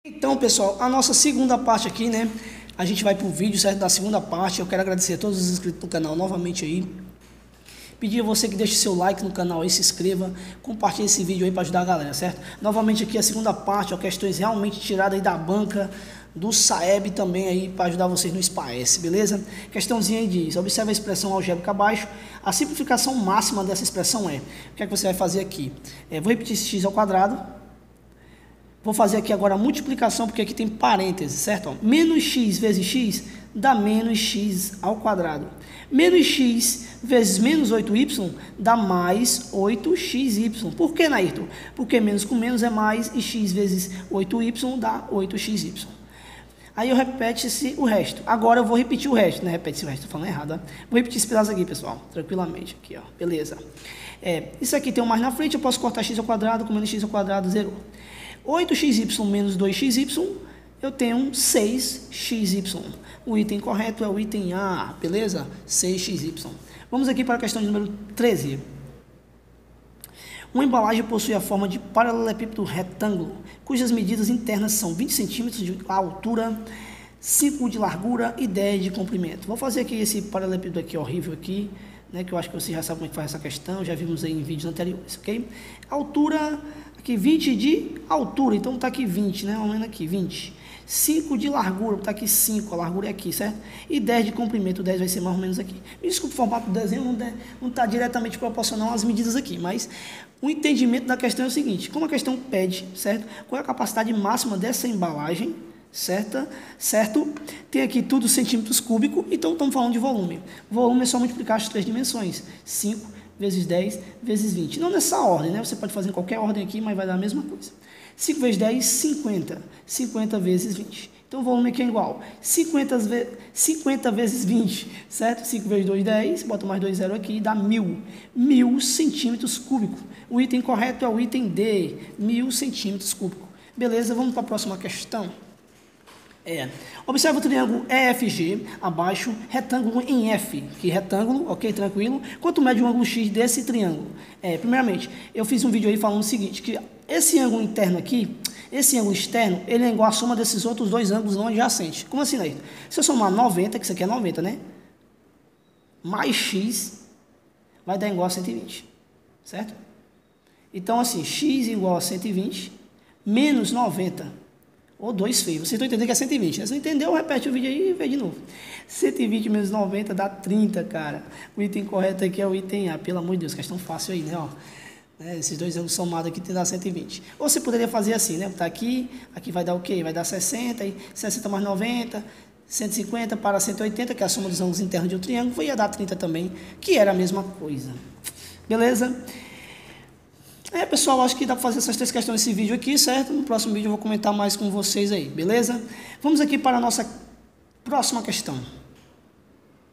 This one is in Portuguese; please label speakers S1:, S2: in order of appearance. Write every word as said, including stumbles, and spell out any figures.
S1: Então, pessoal, a nossa segunda parte aqui, né? A gente vai pro vídeo, certo? Da segunda parte. Eu quero agradecer a todos os inscritos no canal novamente aí. Pedir a você que deixe seu like no canal aí, se inscreva, compartilhe esse vídeo aí para ajudar a galera, certo? Novamente aqui a segunda parte, ó, questões realmente tiradas aí da banca, do Saeb também aí para ajudar vocês no SPAES, beleza? Questãozinha aí diz, observe a expressão algébrica abaixo, a simplificação máxima dessa expressão é, o que é que você vai fazer aqui? É, vou repetir x ao quadrado, vou fazer aqui agora a multiplicação, porque aqui tem parênteses, certo? Ó, menos x vezes x dá menos x ao quadrado. Menos x vezes menos oito y dá mais oito x y. Por que, Nairton? Porque menos com menos é mais e x vezes oito y dá oito x y. Aí eu repete-se o resto. Agora eu vou repetir o resto, né? Repete-se o resto, estou falando errado. Ó. Vou repetir esse pedaço aqui, pessoal, tranquilamente. Aqui, ó. Beleza. É, isso aqui tem um mais na frente, eu posso cortar x ao quadrado com menos x ao quadrado, zero. oito x y menos dois x y, eu tenho seis x y. O item correto é o item A, beleza? seis x y. Vamos aqui para a questão de número treze. Uma embalagem possui a forma de paralelepípedo retângulo, cujas medidas internas são vinte centímetros de altura, cinco de largura e dez de comprimento. Vou fazer aqui esse paralelepípedo aqui horrível aqui, né, que eu acho que você já sabe como é que faz essa questão, já vimos aí em vídeos anteriores, ok? Altura, aqui vinte de altura, então está aqui vinte, né, vamos aqui, vinte. cinco de largura, está aqui cinco, a largura é aqui, certo? E dez de comprimento, dez vai ser mais ou menos aqui. Me desculpe, o formato do desenho não está diretamente proporcional às medidas aqui, mas o entendimento da questão é o seguinte, como a questão pede, certo? Qual é a capacidade máxima dessa embalagem, certo? Certo? Tem aqui tudo centímetros cúbicos, então estamos falando de volume. Volume é só multiplicar as três dimensões, cinco vezes dez vezes vinte. Não nessa ordem, né? Você pode fazer em qualquer ordem aqui, mas vai dar a mesma coisa. cinco vezes dez, cinquenta. cinquenta vezes vinte. Então o volume aqui é igual. cinquenta, ve cinquenta vezes vinte, certo? cinco vezes dois, dez. Bota mais dois zeros aqui, dá mil. mil centímetros cúbicos. O item correto é o item D, mil centímetros cúbicos. Beleza, vamos para a próxima questão. É. Observa o triângulo E F G, abaixo, retângulo em F, que retângulo, ok, tranquilo. Quanto mede o ângulo X desse triângulo? É, primeiramente, eu fiz um vídeo aí falando o seguinte, que esse ângulo interno aqui, esse ângulo externo, ele é igual à soma desses outros dois ângulos não adjacentes. Como assim, Nair? Se eu somar noventa, que isso aqui é noventa, né? Mais X, vai dar igual a cento e vinte, certo? Então, assim, X igual a cento e vinte, menos noventa. Ou dois feios. Vocês estão entendendo que é cento e vinte. Se não entendeu, repete o vídeo aí e vê de novo. cento e vinte menos noventa dá trinta, cara. O item correto aqui é o item A. Pelo amor de Deus, questão fácil aí, né? Ó, né? Esses dois ângulos somados aqui tem dar cento e vinte. Ou você poderia fazer assim, né? Botar aqui, aqui vai dar o quê? Vai dar sessenta, e sessenta mais noventa, cento e cinquenta para cento e oitenta, que é a soma dos ângulos internos de um triângulo. Ia dar trinta também, que era a mesma coisa. Beleza? É, pessoal, acho que dá para fazer essas três questões nesse vídeo aqui, certo? No próximo vídeo eu vou comentar mais com vocês aí, beleza? Vamos aqui para a nossa próxima questão.